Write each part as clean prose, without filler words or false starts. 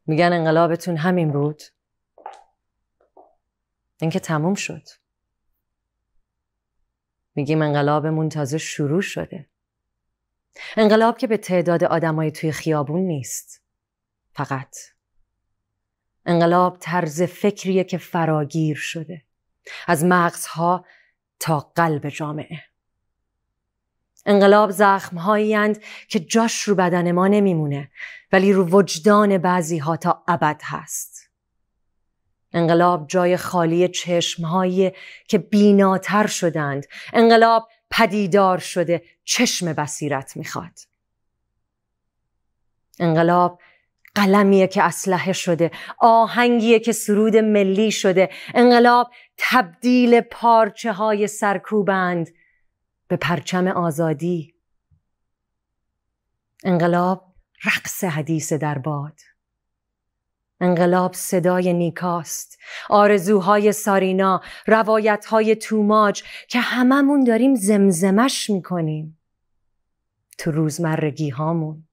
میگن انقلابتون همین بود؟ این که تموم شد. میگیم انقلابمون تازه شروع شده. انقلاب که به تعداد آدمای توی خیابون نیست. فقط انقلاب طرز فکریه که فراگیر شده، از مغزها تا قلب جامعه. انقلاب زخم‌هایی اند که جاش رو بدن ما نمیمونه، ولی رو وجدان بعضی‌ها تا ابد هست. انقلاب جای خالی چشم‌هایی که بیناتر شدند. انقلاب پدیدار شده، چشم بصیرت میخواد. انقلاب قلمیه که اسلحه شده، آهنگیه که سرود ملی شده. انقلاب تبدیل پارچه های سرکوبند به پرچم آزادی. انقلاب رقص حدیث در باد. انقلاب صدای نیکاست، آرزوهای سارینا، روایتهای توماج که هممون داریم زمزمش میکنیم تو روزمرگی هامون.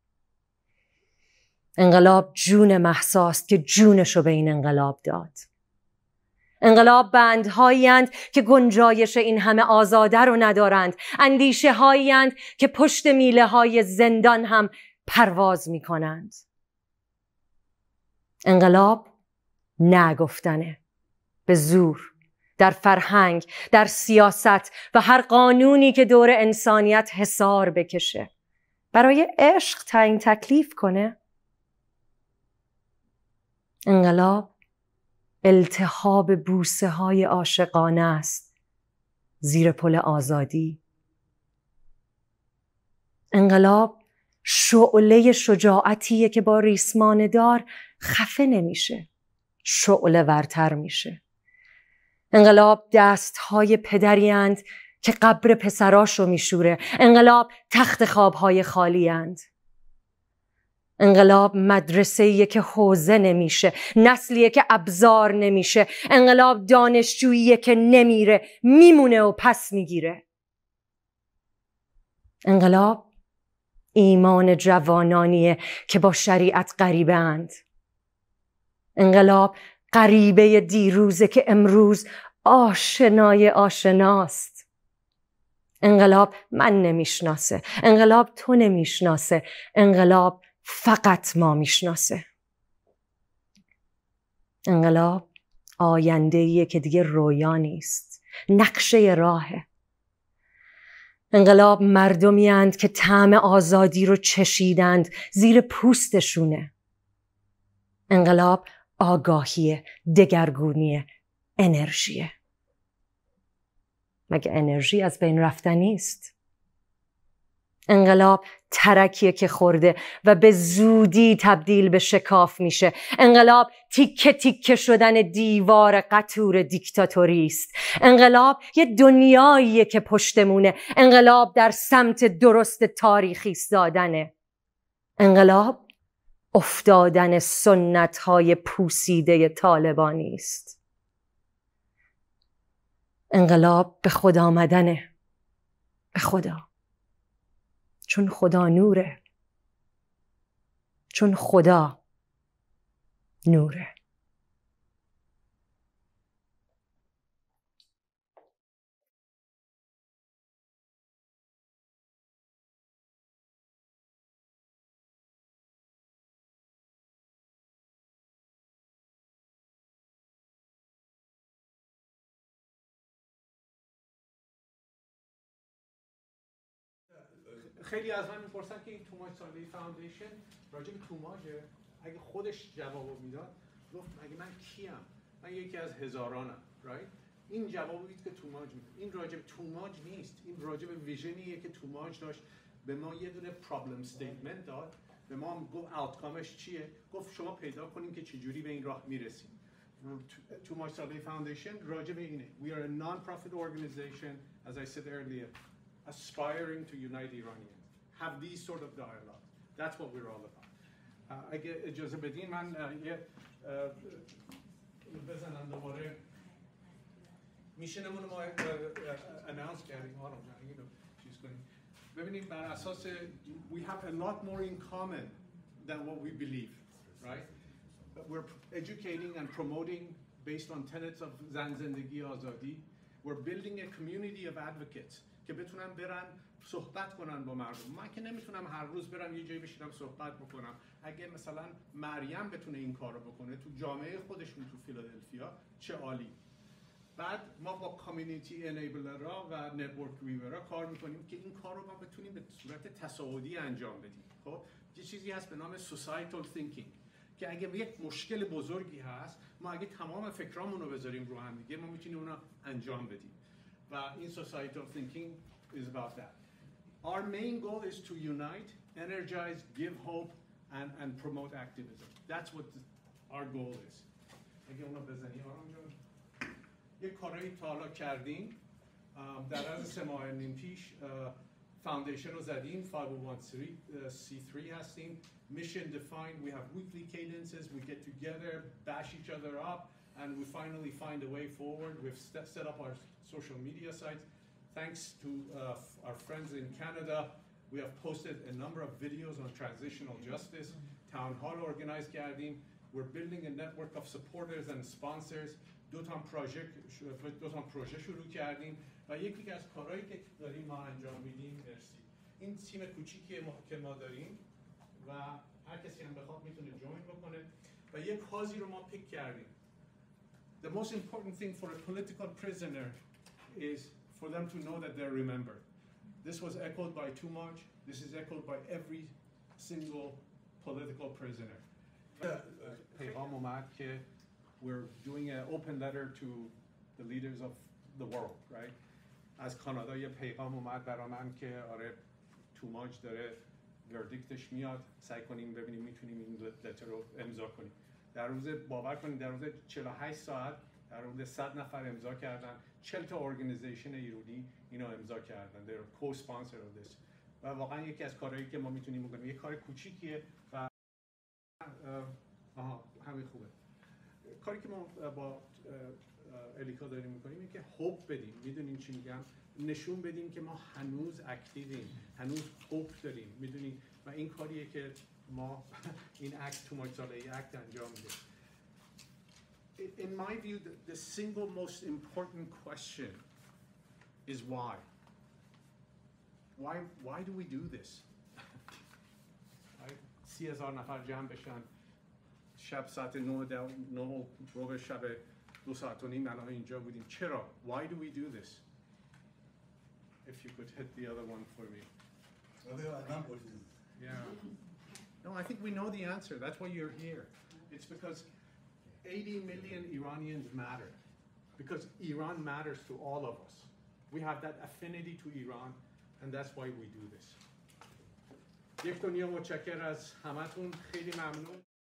انقلاب جون مهساست که جونشو به این انقلاب داد. انقلاب بندهایی اند که گنجایش این همه آزاده رو ندارند. اندیشه هایی اند که پشت میله های زندان هم پرواز می کنند. انقلاب نگفتنه، به زور، در فرهنگ، در سیاست و هر قانونی که دور انسانیت حصار بکشه، برای عشق تعیین تکلیف کنه. انقلاب التهاب بوسه های عاشقانه است زیر پل آزادی. انقلاب شعله شجاعتیه که با ریسمان دار خفه نمیشه، شعله ورتر میشه. انقلاب دست های پدری اند که قبر پسراشو میشوره. انقلاب تخت خوابهای خالی اند. انقلاب مدرسه‌ایه که حوزه نمیشه، نسلیه که ابزار نمیشه. انقلاب دانشجوییه که نمیره، میمونه و پس میگیره. انقلاب ایمان جوانانیه که با شریعت غریبه اند. انقلاب غریبه دیروزه که امروز آشنای آشناست. انقلاب من نمیشناسه، انقلاب تو نمیشناسه، انقلاب فقط ما میشناسه. انقلاب آینده‌ایه که دیگه رویا نیست، نقشه راهه. انقلاب مردمی اند که طعم آزادی رو چشیدند، زیر پوستشونه. انقلاب آگاهیه، دگرگونیه، انرژیه. مگه انرژی از بین رفتنی است؟ انقلاب ترکیه که خورده و به زودی تبدیل به شکاف میشه. انقلاب تیکه تیکه شدن دیوار قطور دیکتاتوری است. انقلاب یه دنیاییه که پشتمونه. انقلاب در سمت درست تاریخی ایستادنه. انقلاب افتادن سنت‌های پوسیده طالبانی است. انقلاب به خدا آمدنه، به خدا. چون خدا نوره، چون خدا نوره. خیلی از من میپرسن که این توماج سالی فاوندیشن راجع به توماجه. اگه خودش جواب میداد گفت مگه من کیم؟ من یکی از هزارانم. این جوابی که توماج میده. این راجع به توماج نیست، این راجع به ویژنیه که توماج داشت. به ما یه دونه پرابلم استیتمنت داد، به ما گفت آوتکامش چیه، گفت شما پیدا کنین که چجوری به این راه میرسیم. توماج سالی فاوندیشن راجع به اینه. We are a non-profit organization, as I said earlier, aspiring to unite Iranians. Have these sort of dialogue. That's what we're all about. اگه اجازه بدین من یه بزنم دوباره میشنمون ما اناونس کردیم آرام جان اینو چیز کنیم. ببینید بر اساس we have a lot more in common than what we believe, right? we're educating and promoting based on tenets of زن زندگی آزادی. We're building a community of advocates که بتونن برن صحبت کنن با مردم. من که نمیتونم هر روز برم یه جایی بشینم صحبت بکنم. اگه مثلا مریم بتونه این کارو بکنه تو جامعه خودشون تو فیلادلفیا چه عالی. بعد ما با کامیونیتی انیبلرها و نتورک ویورها کار میکنیم که این کار رو ما بتونیم به صورت تصاعدی انجام بدیم. خب یه چیزی هست به نام societal thinking که اگه یک مشکل بزرگی هست ما اگه تمام فکرامون رو بذاریم رو هم دیگه ما میتونیم اونا انجام بدیم و این societal thinking is about that. Our main goal is to unite, energize, give hope and promote activism. That's what our goal is. اگه اونا بزنی آرام جان. یک کاری تا حالا کردیم در از 3 ماه نیم پیش فاوندیشن رو زدیم 501c3 هستیم mission defined we have weekly cadences we get together bash each other up and we finally find a way forward we've set up our social media sites thanks to our friends in Canada we have posted a number of videos on transitional justice town hall organized کردیم we're building a network of supporters and sponsors دو تا پروژه شروع کردیم و یکی از کارهایی که داریم ما انجام میدیم مرسی این تیم کوچیکی که ما داریم و هر کسی هم بخواد میتونه جوین بکنه و یک کازی رو ما پیک کردیم. The most important thing for a political prisoner is for them to know that they're remembered. This was echoed by Tumaj. This is echoed by every single political prisoner. پیغام اومد که we're doing an open letter to the leaders of the world, right? از کانادا یه پیغام اومد برای من که آره توماج داره وردیکتش میاد سعی کنیم ببینیم میتونیم این لتر رو امضا کنیم. در روز باور کنید در روز 48 ساعت در روز 100 نفر امضا کردن 40 تا ارگانیزیشن ایرانی اینو امضا کردن. they're co-sponsor of this. و واقعا یکی از کارهایی که ما میتونیم بکنیم یه کار کوچیکیه و همین خوبه. کاری که ما با الیکا داریم میکنیم اینه که هوپ بدیم. میدونین چی میگم؟ نشون بدیم که ما هنوز اکتیویم، هنوز هوپ داریم. میدونین و این کاریه که ما این اکت تو ماجزاله اکت انجام میدیم. In my view, the single most important question is why. Why do we do this? 30,000 نفر جمع بشن شب ساعت 9 روز شب 2 ساعت و نیم الان اینجا بودیم. چرا؟ Why do we do this? If you could hit the other one for me. Yeah. No, I think we know the answer. That's why you're here. It's because 80 million Iranians matter. Because Iran matters to all of us. We have that affinity to Iran, and that's why we do this. یک دنیا متشکر از همتون. خیلی ممنون.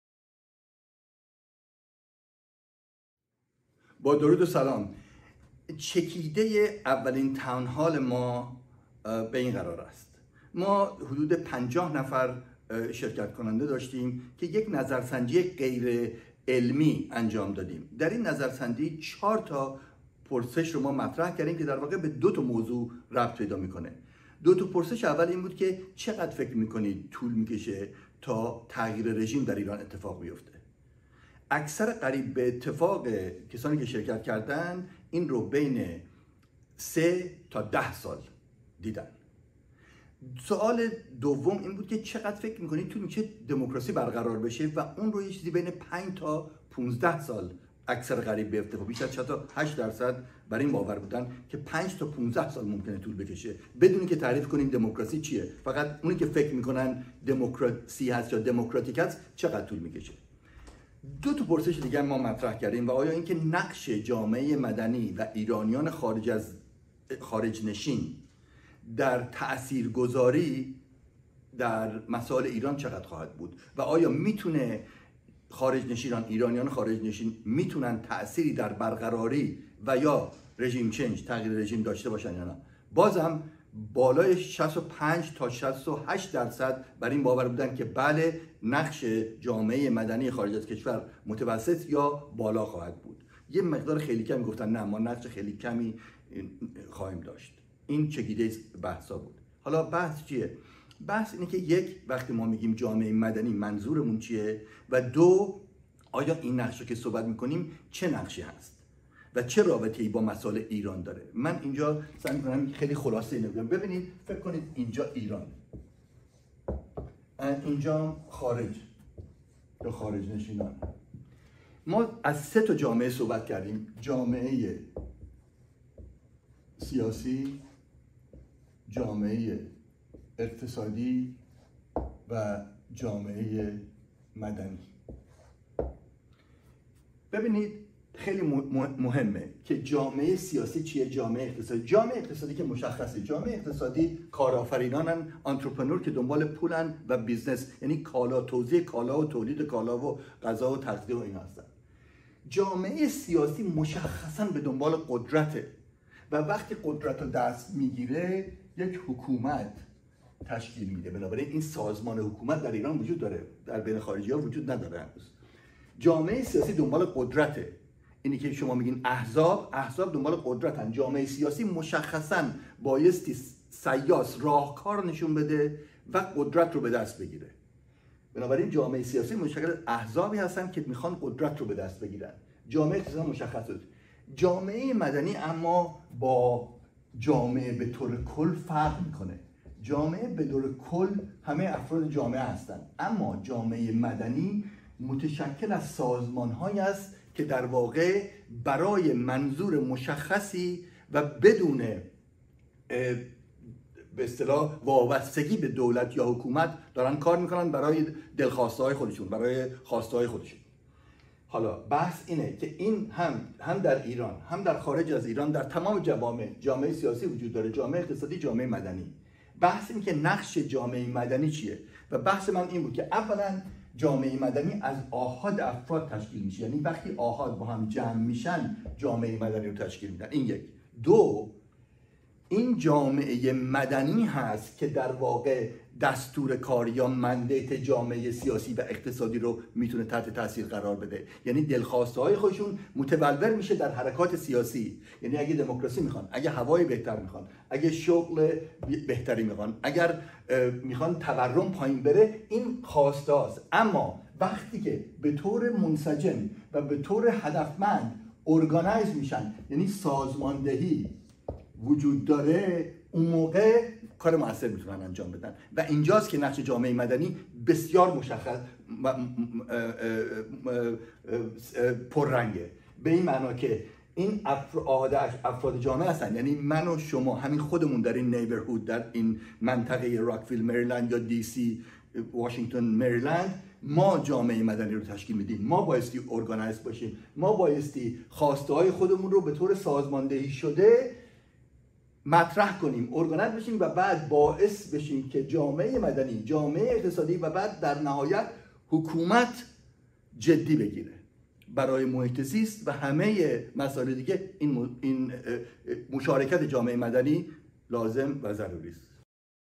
با درود و سلام. چکیده اولین تاون هال ما به این قرار است. ما حدود 50 نفر شرکت کننده داشتیم که یک نظرسنجی غیر علمی انجام دادیم. در این نظرسنجی 4 تا پرسش رو ما مطرح کردیم که در واقع به 2 تا موضوع ربط پیدا میکنه. 2 تا پرسش اول این بود که چقدر فکر میکنید طول میکشه تا تغییر رژیم در ایران اتفاق بیفته. اکثر قریب به اتفاق کسانی که شرکت کردن این رو بین 3 تا 10 سال دیدن. سوال دوم این بود که چقدر فکر میکنید طول میشه دموکراسی برقرار بشه و اون رو یه چیزی بین 5 تا 15 سال اکثر قریب به اتفاق بیش از 8% برای این باور بودن که 5 تا 15 سال ممکنه طول بکشه بدون که تعریف کنیم دموکراسی چیه. فقط اونی که فکر میکنن دموکراسی هست یا دموکراتیک هست چقدر طول میکشه. 2 تا پرسش دیگه ما مطرح کردیم و آیا اینکه نقش جامعه مدنی و ایرانیان خارج نشین در تاثیرگذاری در مسائل ایران چقدر خواهد بود و آیا میتونه ایرانیان خارج نشین میتونن تأثیری در برقراری و یا رژیم چنج تغییر رژیم داشته باشن یا نه. بازم بالای 65 تا 68% بر این باور بودن که بله نقش جامعه مدنی خارج از کشور متوسط یا بالا خواهد بود. یه مقدار خیلی کمی گفتن نه ما نقش خیلی کمی خواهیم داشت. این چگیده بحثا بود. حالا بحث چیه؟ بحث اینه که یک وقتی ما میگیم جامعه مدنی منظورمون چیه و 2 آیا این نقشه که صحبت میکنیم چه نقشی هست و چه رابطه‌ای با مسائل ایران داره؟ من اینجا سعی میکنم خیلی خلاصه اینو بگم. ببینید، فکر کنید اینجا ایران، اینجا خارج یا خارج نشینان. ما از 3 تا جامعه صحبت کردیم: جامعه سیاسی، جامعه اقتصادی و جامعه مدنی. ببینید خیلی مهمه که جامعه سیاسی چیه، جامعه اقتصادی. جامعه اقتصادی که مشخصه، جامعه اقتصادی کارآفرینانن، آنترپرنور که دنبال پولن و بیزنس، یعنی کالا، توزیع کالا و تولید کالا و غذا و تغذیه و اینا هستن. جامعه سیاسی مشخصا به دنبال قدرته و وقتی قدرت رو دست میگیره یک حکومت تشکیل میده. بنابراین این سازمان حکومت در ایران وجود داره، در بین خارجی ها وجود نداره هنوز. جامعه سیاسی دنبال قدرته. اینی که شما میگین احزاب دنبال قدرتن. جامعه سیاسی مشخصا بایستی سیاس، راهکار نشون بده و قدرت رو به دست بگیره. بنابراین جامعه سیاسی مشکل احزابی هستن که میخوان قدرت رو به دست بگیرن. جامعه اقتصادی مشخصه. جامعه مدنی اما با جامعه به طور کل فرق میکنه. جامعه به طور کل همه افراد جامعه هستن، اما جامعه مدنی متشکل از سازمان‌هایی است که در واقع برای منظور مشخصی و بدون به اصطلاح وابستگی به دولت یا حکومت دارن کار میکنن برای دلخواسته‌های خودشون، برای خواسته‌های خودشون. حالا بحث اینه که این هم در ایران هم در خارج از ایران در تمام جامعه سیاسی وجود داره، جامعه اقتصادی، جامعه مدنی. بحث اینه که نقش جامعه مدنی چیه و بحث من این بود که اولا جامعه مدنی از آحاد افراد تشکیل میشه، یعنی وقتی آحاد با هم جمع میشن جامعه مدنی رو تشکیل میدن. این یک. دو، این جامعه مدنی هست که در واقع دستور کار یا مندیت جامعه سیاسی و اقتصادی رو میتونه تحت تاثیر قرار بده. یعنی دلخواسته‌های خودشون متولور میشه در حرکات سیاسی. یعنی اگه دموکراسی میخوان، اگه هوای بهتر میخوان، اگه شغل بهتری میخوان، اگر میخوان تورم پایین بره، این خواسته است. اما وقتی که به طور منسجم و به طور هدفمند ارگانایز میشن، یعنی سازماندهی وجود داره، اون موقع کار موثر میتونن انجام بدن. و اینجاست که نقش جامعه مدنی بسیار مشخص و پررنگه، به این معنا که این افراد جامعه هستن، یعنی من و شما، همین خودمون در این نیبرهود، در این منطقه راکویل مریلند یا دی سی واشنگتن مریلند، ما جامعه مدنی رو تشکیل میدیم. ما بایستی ارگانایز باشیم، ما بایستی خواسته های خودمون رو به طور سازماندهی شده مطرح کنیم، ارگانایز بشیم و بعد باعث بشیم که جامعه مدنی، جامعه اقتصادی و بعد در نهایت حکومت جدی بگیره برای محیط زیست و همه مسائل دیگه. این مشارکت جامعه مدنی لازم و ضروری است.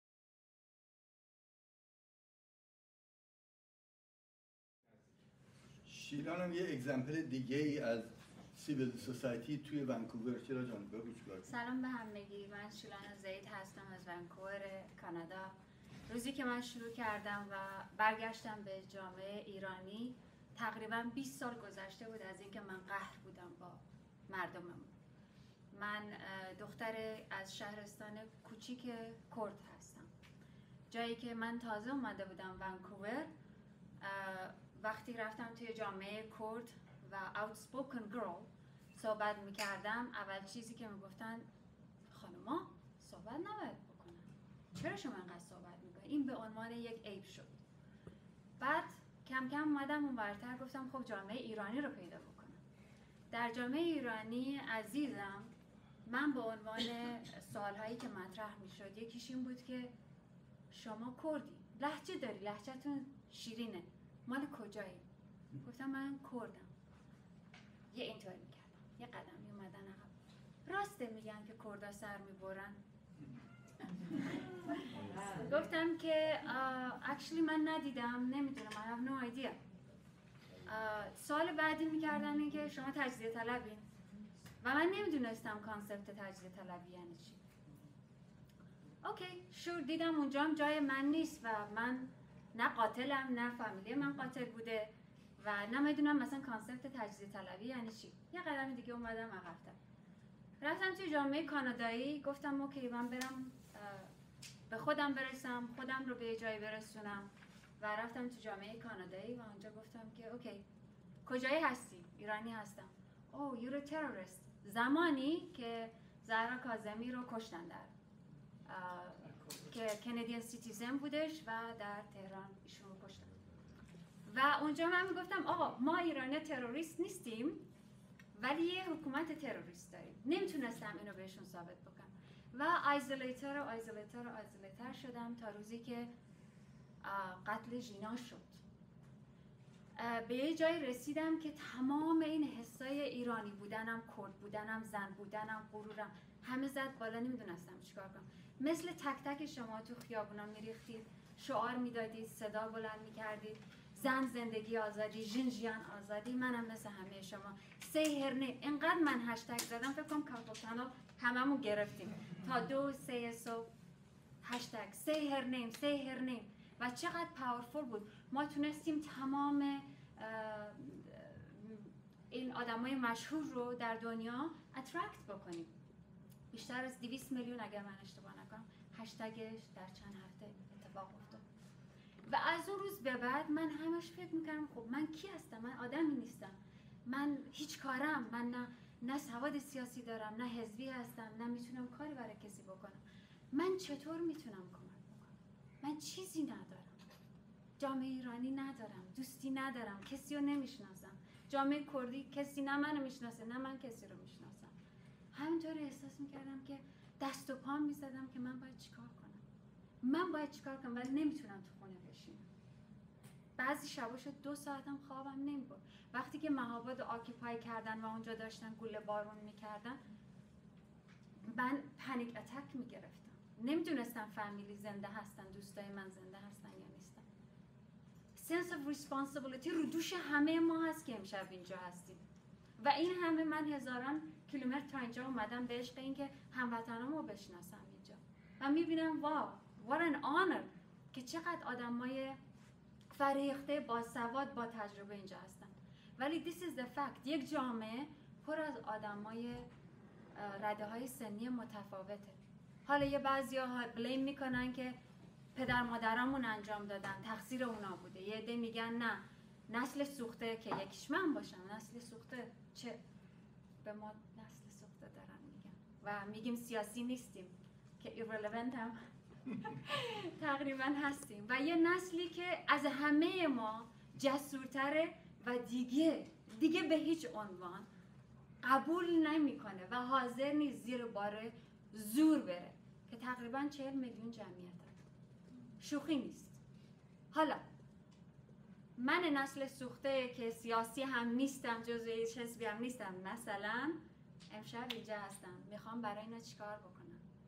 شیران هم یه اگزمپل دیگه ای از سیویل سوسایتی توی ونکوور. چرا جان بگو چیکار؟ سلام به همگی، من شیلان زید هستم از ونکوور کانادا. روزی که من شروع کردم و برگشتم به جامعه ایرانی، تقریبا 20 سال گذشته بود از اینکه من قهر بودم با مردمم. من دختر از شهرستان کوچیک کرد هستم. جایی که من تازه اومده بودم ونکوور، وقتی رفتم توی جامعه کرد و outspoken girl صحبت میکردم، اول چیزی که میگفتن خانوما صحبت نباید بکنن، چرا شما انقدر صحبت میکنید؟ این به عنوان یک عیب شد. بعد کم کم اومدم اونورتر، گفتم خب جامعه ایرانی رو پیدا بکنم. در جامعه ایرانی عزیزم، من به عنوان سوالهایی که مطرح میشد، یکیش این بود که شما کردی، لهجه داری، لهجه‌تون شیرینه، مال کجایی؟ گفتم من کردم. یه اینطوری میکردم، یه قدمی اومدن عقب. راسته میگن که کردا سر میبرن؟ گفتم که actually من ندیدم، نمیدونم، I have no idea. سوال بعدی میکردن این که شما تجزیه طلبین و من نمیدونستم کانسپت تجزیه طلبی یعنی چی. اوکی، شور، دیدم اونجا هم جای من نیست و من نه قاتلم نه فامیلی من قاتل بوده و و نمیدونم مثلا کانسپت تجزیه طلبی یعنی چی. یه قدم دیگه اومدم عقب‌تر، رفتم توی جامعه کانادایی، گفتم اوکی من برم به خودم برسم، خودم رو به جایی برسونم و رفتم تو جامعه کانادایی و اونجا گفتم که اوکی کجایی هستی؟ ایرانی هستم. او یور تروریست. زمانی که زهرا کاظمی رو کشتن در که کندیان سیتیزن بودش و در تهران ایشون رو کشتن و اونجا من میگفتم آقا ما ایرانی تروریست نیستیم ولی یه حکومت تروریست داریم. نمیتونستم اینو بهشون ثابت بکنم و آیزولیتر شدم تا روزی که قتل ژینا شد. به یه جایی رسیدم که تمام این حسای ایرانی بودنم، کرد بودنم، زن بودنم، غرورم همه زد بالا. نمیدونستم چیکار کنم. مثل تک تک شما تو خیابونا میریختید، شعار میدادید، صدا بلند میکردید، زن زندگی آزادی، ژن ژیان آزادی. منم مثل همه شما سی هرنه اینقدر من هشتگ زدم فکر کنم کارپل کانال هممون گرفتیم تا 2-3 صبح هشتگ سی هر نیم و چقدر پاورفول بود. ما تونستیم تمام این آدمای مشهور رو در دنیا اترکت بکنیم. بیشتر از 200 میلیون اگر من اشتباه نکنم هشتگش در چند هفته اتفاق افتاد و از اون روز به بعد من همش فکر میکردم خب من کی هستم؟ من آدمی نیستم، من هیچ کارم، من نه سواد سیاسی دارم، نه حزبی هستم، نه میتونم کاری برای کسی بکنم. من چطور میتونم کمک بکنم؟ من چیزی ندارم، جامعه ایرانی ندارم، دوستی ندارم، کسی رو نمیشناسم، جامعه کردی کسی نه منو میشناسه نه من کسی رو میشناسم. همینطوری احساس میکردم که دست و پام میزدم که من باید چیکار کنم ولی نمیتونم تو خونه بشینم. بعضی شبا شد 2 ساعتم خوابم نمیبرد. وقتی که مهاباد آکیپای کردن و اونجا داشتن گوله بارون میکردن من پنیک اتک میگرفتم. نمیدونستم فامیلی زنده هستن، دوستای من زنده هستن یا نیستن. sense of responsibility رو دوش همه ما هست که امشب اینجا هستیم و این همه من هزاران کیلومتر تا اینجا اومدم به عشق این که هموطنامو بشناسم اینجا و میبینم واو what an honor که چقدر آدمای فریخته با سواد با تجربه اینجا هستن. ولی this is the fact. یک جامعه پر از آدمای رده های سنی متفاوته. حالا یه بعضیا بلیم میکنن که پدر مادرامون انجام دادن، تقصیر اونا بوده. یه عده میگن نه نسل سوخته که یکیش من باشم. نسل سوخته چه؟ به ما نسل سوخته دارن میگن و میگیم سیاسی نیستیم که irrelevant هم تقریبا هستیم و یه نسلی که از همه ما جسورتره و دیگه به هیچ عنوان قبول نمیکنه و حاضر نیست زیر بار زور بره که تقریبا 40 میلیون جمعیت شوخی نیست. حالا من نسل سوخته که سیاسی هم نیستم، جزو هیچ حزبی هم نیستم، مثلا امشب اینجا هستم میخوام برای اینا چیکار بکنم.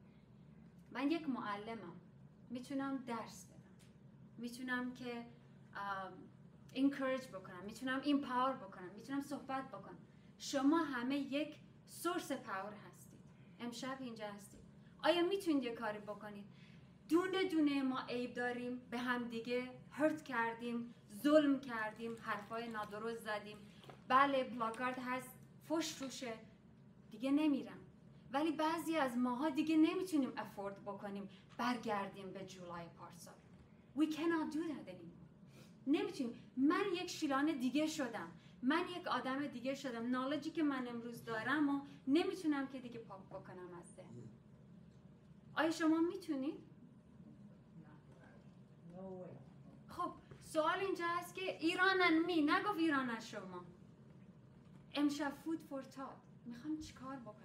من یک معلمم، میتونم درس بدم، میتونم که encourage بکنم، میتونم empower بکنم، میتونم صحبت بکنم. شما همه یک سورس پاور هستید. امشب اینجا هستید. آیا میتونید یه کاری بکنید؟ دونه دونه ما عیب داریم، به هم دیگه هرت کردیم، ظلم کردیم، حرفای نادرست زدیم. بله پلاکارد هست، فحش روشه، دیگه نمیرم. ولی بعضی از ماها دیگه نمیتونیم افورد بکنیم برگردیم به جولای پارسال. We cannot do that anymore. نمیتونیم. من یک شیلان دیگه شدم، من یک آدم دیگه شدم. نالجی که من امروز دارم و نمیتونم که دیگه پاک بکنم از ذهن. آیا شما میتونید؟ خب سوال اینجا هست که ایرانن نگفت ایرانن شما. امشب فود فور تات میخوام چیکار بکنم؟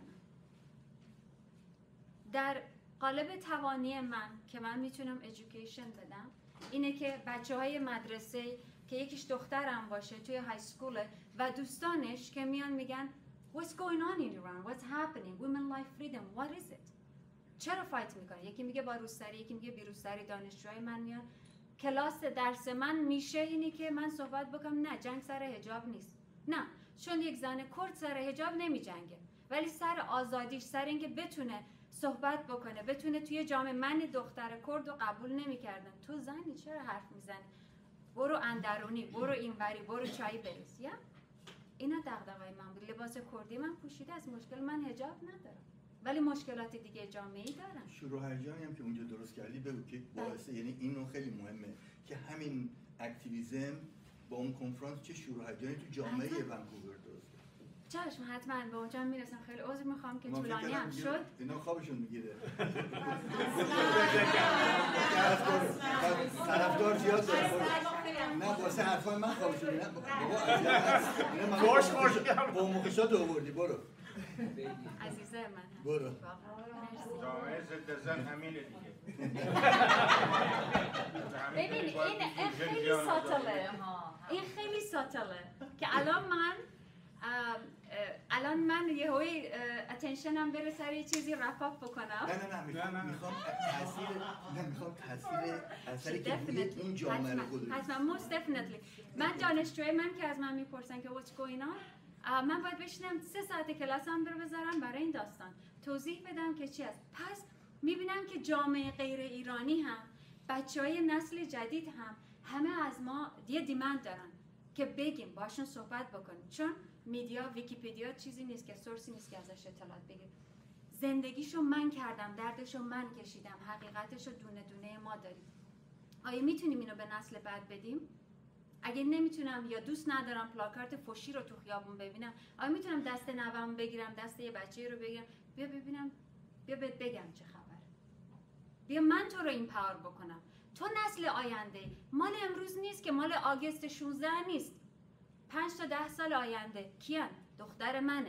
در قالب توانی من که من میتونم ایژوکیشن بدم اینه که بچه های مدرسه که یکیش دخترم باشه توی های سکول و دوستانش که میان میگن What's going on in Iran? What's happening? Women life freedom. What is it? چرا فایت میکنه؟ یکی میگه با روسری، یکی میگه بی روسری. دانشجوهای من میان کلاس درس من میشه اینی که من صحبت بکنم نه جنگ سر حجاب نیست. نه، چون یک زن کرد سر حجاب نمی جنگه، ولی سر آزادیش، سر اینکه بتونه صحبت بکنه، بتونه توی جامعه. من دختر کرد رو قبول نمی کردن. تو زنی چرا حرف میزنی؟ برو اندرونی، برو اینوری، برو چای بریز. یا اینا دغدغه‌ی من بود. لباس کردی من پوشیده از مشکل من حجاب ندارم، ولی مشکلات دیگه جامعه‌ای دارم. شروع هرجانی هم که اونجا درست کردی بگو که باعث، یعنی اینو خیلی مهمه که همین اکتیویسم با اون کنفرانس چه شروع هرجانی تو جامعه ونکوور درست کرد. چشم، حتما به اونجا میرسم. خیلی عذر میخوام که طولانی هم شد. اینا خوابشون میگیره. طرفدار زیاد داره. نه واسه حرفای من خوابشون میگیره. بابا اذیت. با مخشات آوردی برو. عزیزه من. برو. جامعه ضد زن همینه دیگه. ببین این خیلی ساتله. این خیلی ساتله که الان من یه هوی اتنشنم بره سر یه چیزی رفاف بکنم. نه میخوام تاثیر اثری که روی این جامعه رو گذاشته. حتما most definitely. من دانشجوی من که از من میپرسن که what's going on، من باید بشینم 3 ساعت کلاسم رو بذارم برای این داستان توضیح بدم که چی است. پس میبینم که جامعه غیر ایرانی هم، بچهای نسل جدید هم همه از ما یه دیمند دارن که بگیم، باشون صحبت بکنیم، چون میدیا، ویکیپدیا چیزی نیست که سورسی نیست که ازش اطلاعات بگیریم. زندگیشو من کردم، دردشو من کشیدم، حقیقتشو دونه دونه ما داریم. آیا میتونیم اینو به نسل بعد بدیم؟ اگه نمیتونم یا دوست ندارم پلاکارت فوشی رو تو خیابون ببینم، آیا میتونم دست نوام بگیرم، دست یه بچه رو بگیرم، بیا ببینم، بیا بهت بگم چه خبره، بیا من تو رو این پاور بکنم. تو نسل آینده، مال امروز نیست که، مال آگست 16 نیست. 5 تا 10 سال آینده کیان؟ دختر منه.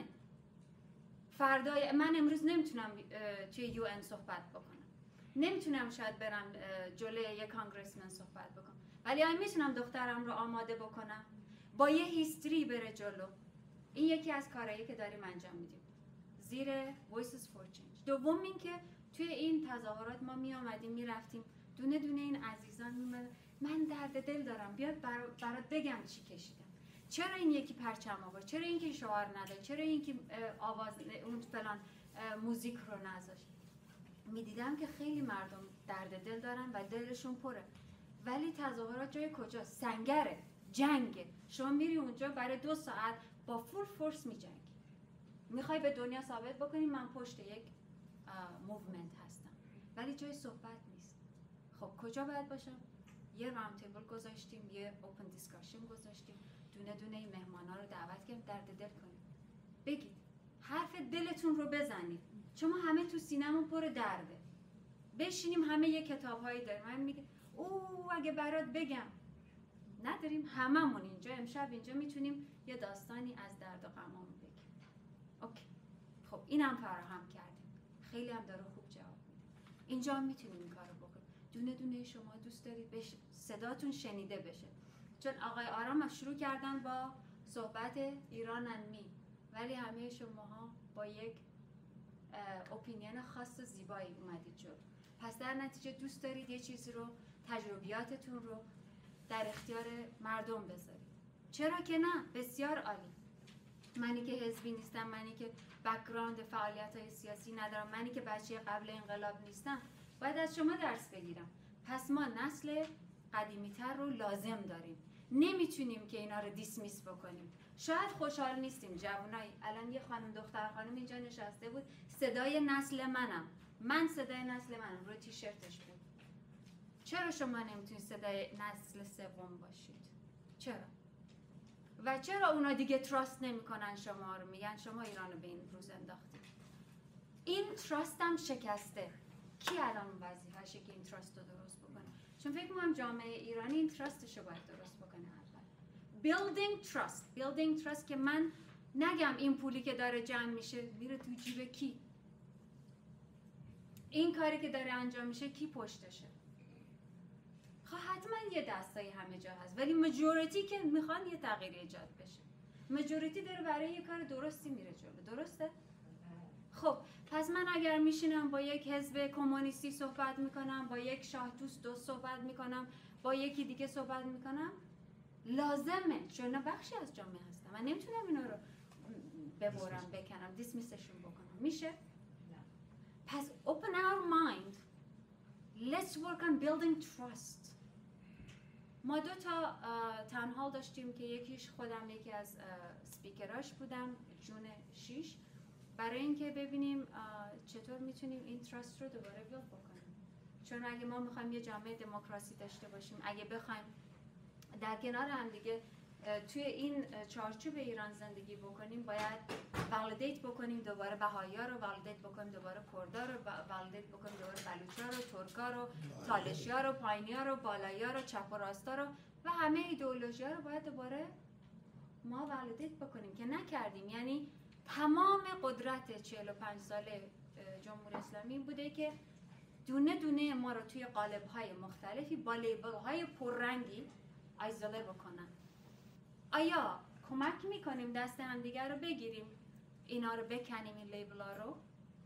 فردای من امروز نمیتونم توی یو ان صحبت بکنم، نمیتونم شاید برم جلوی یک کانگرسمن صحبت بکنم، ولی آیا میتونم دخترم رو آماده بکنم با یه هیستری بره جلو؟ این یکی از کارهایی که داریم انجام میدیم زیر Voices for Change. دوم این که توی این تظاهرات ما می آمدیم میرفتیم، دونه دونه این عزیزان میمدن، من درد دل دارم، بیاد برات بگم چی کشیدم، چرا این یکی پرچم آورد، چرا این که شعار نداد، چرا این که آواز اون فلان موزیک رو نذاشت. میدیدم که خیلی مردم درد دل دارن و دلشون پره، ولی تظاهرات جای کجا؟ سنگره، جنگه. شما میری اونجا برای 2 ساعت با فول فورس میجنگی، میخوای به دنیا ثابت بکنی من پشت یک موومنت هستم، ولی جای صحبت نیست. خب کجا باید باشم؟ یه راوند تیبل گذاشتیم، یه اوپن دیسکاشن گذاشتیم، دونه دونه این مهمانا رو دعوت کردیم، درد دل کنیم، بگید، حرف دلتون رو بزنید، چون ما همه تو سینمون پر درده. بشینیم همه یه کتاب‌هایی داریم، من میگه اوه اگه برات بگم، نداریم هممون اینجا امشب اینجا میتونیم یه داستانی از درد و غممون بگیم. اوکی، خب اینم فراهم کردیم، خیلی هم داره خوب جواب میده. اینجا هم میتونیم این کارو بکنیم. دونه دونه شما دوست دارید صداتون شنیده بشه، چون آقای آرام شروع کردن با صحبت ایران انمی، ولی همه شماها با یک اپینین خاص و زیبایی اومدید جلو. پس در نتیجه دوست دارید یه چیزی رو، تجربیاتتون رو در اختیار مردم بذارید. چرا که نه؟ بسیار عالی. منی که حزبی نیستم، منی که بک‌گراند فعالیت‌های سیاسی ندارم، منی که بچه قبل انقلاب نیستم، باید از شما درس بگیرم. پس ما نسل قدیمی‌تر رو لازم داریم، نمیتونیم که اینا رو دیسمیس بکنیم. شاید خوشحال نیستیم جوانایی، الان یه خانم دختر خانم اینجا نشسته بود، صدای نسل منم، من صدای نسل منم، روی تیشرتش بود. چرا شما نمیتونید صدای نسل سوم باشید؟ چرا؟ و چرا اونا دیگه تراست نمیکنن شما رو، میگن شما ایران رو به این روز انداختید؟ این تراست هم شکسته. کی الان وظیفه‌شه که این تراست رو درست بکنه؟ چون فکر می‌کنم جامعه ایرانی این تراستش رو باید درست بکنه. building trust که من نگم این پولی که داره جمع میشه میره تو جیب کی، این کاری که داره انجام میشه کی پشتشه. خب حتما یه دستایی همه جا هست، ولی مجوریتی که میخوان یه تغییر ایجاد بشه، مجوریتی داره برای یه کار درستی میره جلو، درسته؟ خب پس من اگر میشینم با یک حزب کمونیستی صحبت میکنم، با یک شاه دوست صحبت میکنم، با یکی دیگه صحبت میکنم، لازمه، چون بخشی از جامعه هستم، من نمیتونم اینا رو ببرم بکنم، دیسمیسشون بکنم. میشه؟ پس open our mind, let's work on building trust. ما 2 تا تاون هال داشتیم که یکیش خودم یکی از سپیکراش بودم، جون 6، برای اینکه ببینیم چطور میتونیم این تراست رو دوباره بیلد بکنیم. چون اگه ما میخوایم یه جامعه دموکراسی داشته باشیم، اگه بخوایم در کنار هم دیگه توی این چارچوب ایران زندگی بکنیم، باید والیدیت بکنیم دوباره بهائی‌ها رو، والیدیت بکنیم دوباره کردا رو، والیدیت بکنیم دوباره بلوچ‌ها رو، ترک‌ها رو، تالشی‌ها رو، پایینی‌ها رو، بالایی‌ها رو، چپ و راستا رو و همه ایدئولوژی‌ها رو باید دوباره ما والیدیت بکنیم که نکردیم. یعنی تمام قدرت 45 ساله جمهوری اسلامی این بوده که دونه دونه ما رو توی قالب‌های مختلفی با لیبل‌های پررنگی آیزوله بکنن. آیا کمک میکنیم دست همدیگر رو بگیریم، اینا رو بکنیم، این لیبل‌ها رو؟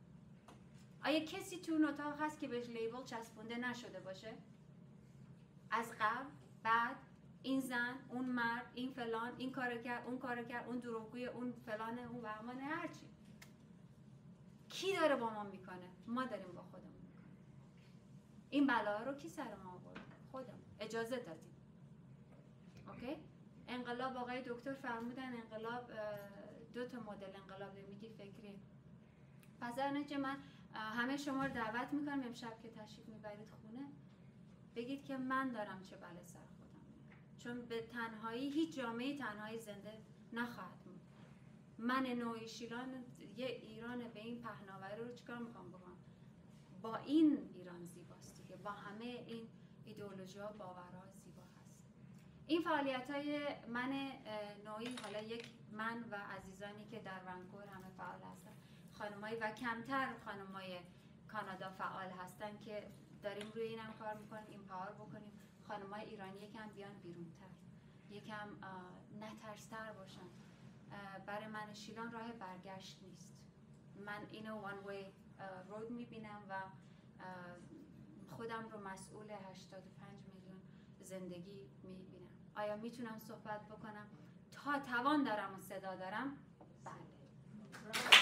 آیا کسی تو اون اتاق هست که بهش لیبل چسبونده نشده باشه؟ از قبل، بعد، این زن، اون مرد، این فلان، این کار کرد، اون کار کرد، اون دروغگوی، اون فلانه، اون بهمانه، هرچی. کی داره با ما میکنه؟ ما داریم با خودمون میکنیم. این بلا رو کی سر ما آورد؟ خودمون. اجازه دادیم. اوکی؟ انقلاب، آقای دکتر فرمودن انقلاب 2 تا مدل انقلاب میگی فکری. پس در نتیجه من همه شما رو دعوت میکنم امشب که تشریف میبرید خونه، بگید که من دارم چه بله سر خودم میارم. چون به تنهایی هیچ جامعه تنهایی زنده نخواهد موند. من نوعی شیلان یه ایران به این پهناوری رو چیکار میخوام بکنم؟ با این ایران زیباست دیگه، با همه این ایدئولوژی‌ها، باورها زیبا هست. این فعالیت‌های من نوعی، حالا یک من و عزیزانی که در ونکوور همه فعال هستن، خانمایی و کمتر خانمای کانادا فعال هستن که داریم روی اینم کار میکنیم، این پاور بکنیم خانمای ایرانی یکم بیان بیرونتر، یکم نترس‌تر باشن. برای من شیلان راه برگشت نیست. من اینو وان وی رود میبینم و خودم رو مسئول 85 میلیون زندگی میبینم. آیا میتونم صحبت بکنم تا توان دارم و صدا دارم؟ بله.